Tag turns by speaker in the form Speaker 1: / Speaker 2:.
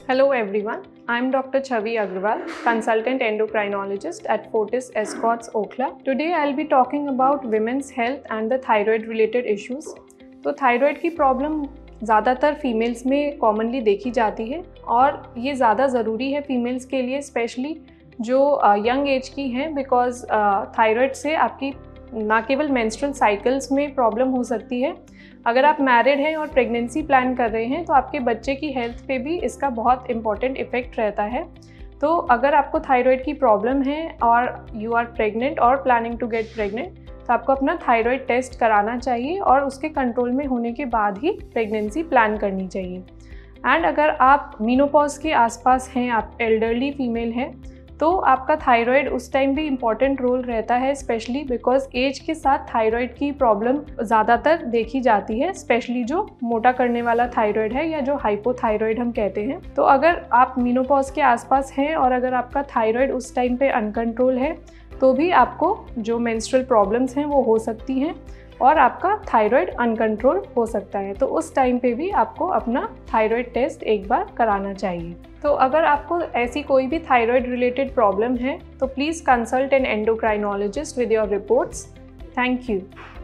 Speaker 1: Hello everyone, I am Dr. Chhavi Agrawal, consultant endocrinologist at Fortis Escorts Okhla. Today I will be talking about women's health and the thyroid related issues. तो thyroid की problem ज़्यादातर females में commonly देखी जाती है और ये ज़्यादा ज़रूरी है फीमेल्स के लिए, स्पेशली जो यंग एज की हैं, बिकॉज थायराइड से आपकी ना केवल मेंस्ट्रुअल साइकिल्स में प्रॉब्लम हो सकती है, अगर आप मैरिड हैं और प्रेगनेंसी प्लान कर रहे हैं तो आपके बच्चे की हेल्थ पे भी इसका बहुत इम्पॉर्टेंट इफ़ेक्ट रहता है। तो अगर आपको थायराइड की प्रॉब्लम है और यू आर प्रेग्नेंट और प्लानिंग टू गेट प्रेग्नेंट, तो आपको अपना थायराइड टेस्ट कराना चाहिए और उसके कंट्रोल में होने के बाद ही प्रेगनेंसी प्लान करनी चाहिए। एंड अगर आप मीनोपॉज के आसपास हैं, आप एल्डरली फीमेल हैं, तो आपका थायराइड उस टाइम भी इम्पॉर्टेंट रोल रहता है, स्पेशली बिकॉज एज के साथ थायराइड की प्रॉब्लम ज़्यादातर देखी जाती है, स्पेशली जो मोटा करने वाला थायराइड है या जो हाइपोथायराइड हम कहते हैं। तो अगर आप मीनोपॉज के आसपास हैं और अगर आपका थायराइड उस टाइम पे अनकंट्रोल है तो भी आपको जो मेंस्ट्रुअल प्रॉब्लम्स हैं वो हो सकती हैं और आपका थायराइड अनकंट्रोल हो सकता है। तो उस टाइम पे भी आपको अपना थायराइड टेस्ट एक बार कराना चाहिए। तो अगर आपको ऐसी कोई भी थायराइड रिलेटेड प्रॉब्लम है तो please consult an endocrinologist with your reports. Thank you.